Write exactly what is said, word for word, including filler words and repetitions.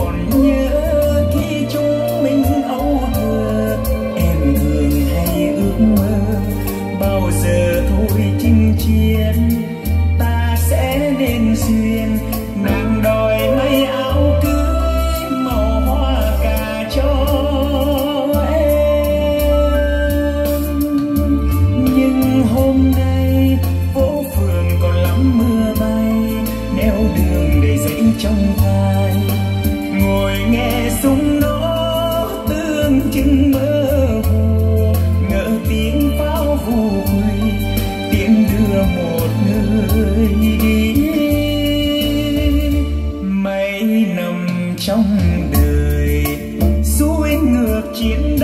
còn nhớ khi chúng mình âu thơ, em thường hay ước mơ bao giờ thôi chinh chiến ta sẽ nên duyên. Nàng đòi may áo cưới màu hoa cà cho em, nhưng hôm nay phố phường còn lắm mưa bay, nẻo đường đầy giấy trong vai, ngồi nghe súng nổ tương chừng mơ hồ, ngỡ tiếng pháo vu vùi tiếng đưa một người đi. Mấy năm trong đời xuôi ngược chiến